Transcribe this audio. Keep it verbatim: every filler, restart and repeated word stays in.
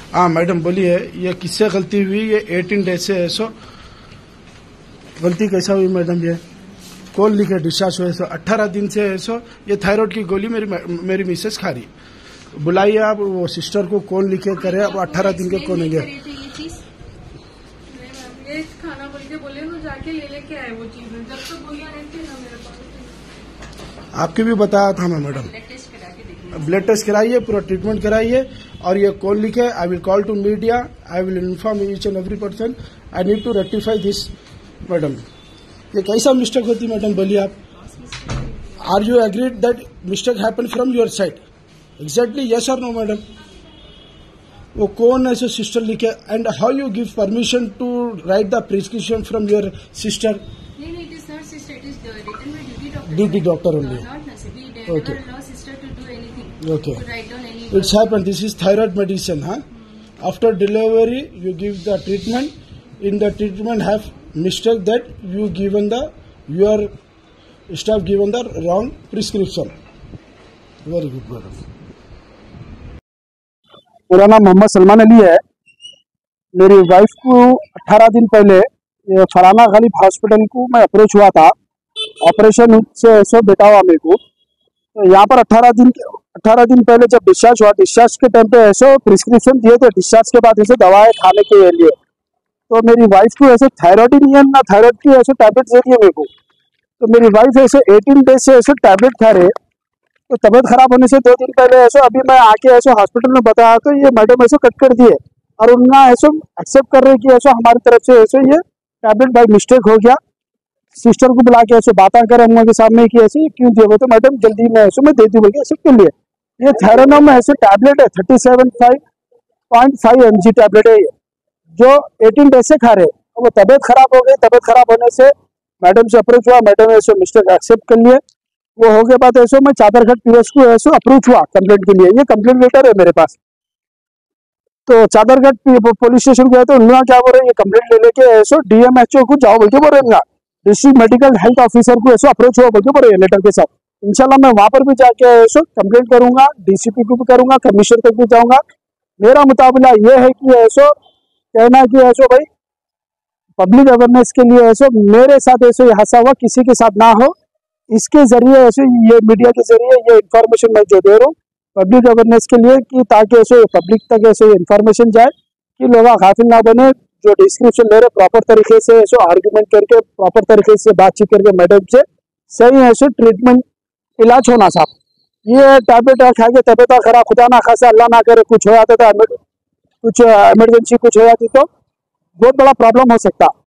हाँ मैडम बोलिए, ये किससे गलती हुई? ये अठारह डेज से है सो गलती कैसा हुई मैडम? ये कौन लिखे डिस्चार्ज हुए? सो अट्ठारह दिन से है सो ये थायराइड की गोली मेरी मेरी मिसेस खा रही। बुलाइए आप वो सिस्टर को, कौन लिखे करे? अब अट्ठारह दिन के कौन है? ये खाना बोल के बोले तो जाके ले लेके आए वो चीज, जब तक गोलियां नहीं थी ना मेरे पास। आपके भी बताया था मैं मैडम, ब्लड टेस्ट कराइए, पूरा ट्रीटमेंट कराइए। और ये कौन लिखे? I will call to media, I will inform each and every person. I need to rectify this madam. ये कैसा मिस्टेक होती मैडम बोलिए आप? Are you agreed that mistake happen from your side? Exactly yes or no madam? वो कौन ऐसे sister लिखे? And how you give permission to write the prescription from your sister? नहीं नहीं, it is not sister, it is written bye duty doctor. Duty doctor only? Not necessary, Okay. allow sister to do anything. Okay. To write down any. It's happened. This is thyroid medicine, huh? Hmm. After delivery, you give the treatment. In the treatment, have mistake that you given the your staff given the wrong prescription. Very good, madam. मेरा नाम मोहम्मद सलमान अली है। मेरी wife को अठारह दिन पहले फराना गलीब hospital को मैं अप्रोच हुआ था, ऑपरेशन से ऐसे बेटा हुआ मेरे को। तो यहाँ पर अठारह दिन के अठारह दिन पहले जब डिस्चार्ज हुआ, डिस्चार्ज के टाइम पे ऐसे प्रिस्क्रिप्शन दिए थे, डिस्चार्ज के बाद ऐसे दवाएं खाने के लिए। तो मेरी वाइफ को ऐसे थायराइड ही नहीं है ना, थायराइड की ऐसे टैबलेट दे दिए मेरे को। तो मेरी वाइफ ऐसे अठारह डेज से ऐसे टैबलेट खा रहे। तो तबीयत खराब होने से दो दिन पहले ऐसे अभी मैं आके ऐसे हॉस्पिटल में बताया तो ये मैडम ऐसे कट कर दिए और उनका ऐसे एक्सेप्ट कर रहे कि ऐसे हमारी तरफ से ऐसे ये टैबलेट बाई मिस्टेक हो गया। सिस्टर को बुला के ऐसे बातें करें उनके सामने कि ऐसे क्यों दिए? तो मैडम जल्दी में ऐसे मैं दे दी बोलिए एक्सेप्ट कर लिए। ये थायरोनॉम में ऐसे टैबलेट है thirty seven five point five M G tablet है ये, जो अठारह डेज से खा रहे। वो तबीयत खराब हो गई, तबीयत खराब होने से मैडम से अप्रोच हुआ, मैडम ऐसे मिस्टेक एक्सेप्ट कर लिए। वो हो गए बाद ऐसे मैं चादरघाट पीएस को ऐसे अप्रोच हुआ कंप्लेंट के लिए। ये कंप्लेंट लेटर है मेरे पास। तो चादरघाट पुलिस स्टेशन गए तो उन्होंने क्या बोल रहे, ये कंप्लेंट ले लेके ऐसे डीएमएचओ को जाओ बोल के बोल रहे, डिस्ट्रिक्ट मेडिकल हेल्थ ऑफिसर को ऐसे अप्रोच हुआ बोल के बोल रहे लेटर के साथ। इंशाल्लाह मैं वहां पर भी जाके ऐसे कंप्लेंट करूंगा, डीसीपी को भी करूंगा, कमिश्नर तक भी जाऊंगा। मेरा मुताबिला ये है कि ऐसे कहना कि ऐसे भाई पब्लिक अवेयरनेस के लिए ऐसे मेरे साथ ऐसे हादसा हुआ, किसी के साथ ना हो, इसके जरिए ऐसे ये मीडिया के जरिए ये इन्फॉर्मेशन मैं जो दे रहा हूँ पब्लिक अवेयरनेस के लिए, कि ताकि ऐसे पब्लिक तक ऐसे इन्फॉर्मेशन जाए कि लोग गाफिल ना बने। जो डिस्क्रिप्शन ले रहे प्रॉपर तरीके से ऐसे आर्ग्यूमेंट करके, प्रॉपर तरीके से बातचीत करके मैडम से सही ऐसे ट्रीटमेंट इलाज होना साहब। ये टैबलेट खा के तबियत खराब, खुदा ना खासा अल्लाह ना करे कुछ हो जाता था, कुछ इमरजेंसी कुछ हो जाती तो बहुत बड़ा प्रॉब्लम हो सकता।